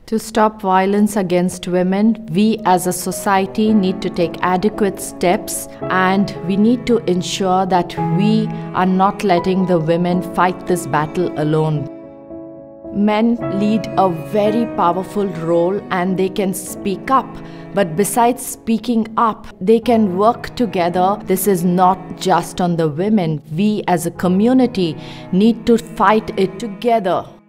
To stop violence against women, we as a society need to take adequate steps, and we need to ensure that we are not letting the women fight this battle alone. Men lead a very powerful role and they can speak up. But besides speaking up, they can work together. This is not just on the women. We as a community need to fight it together.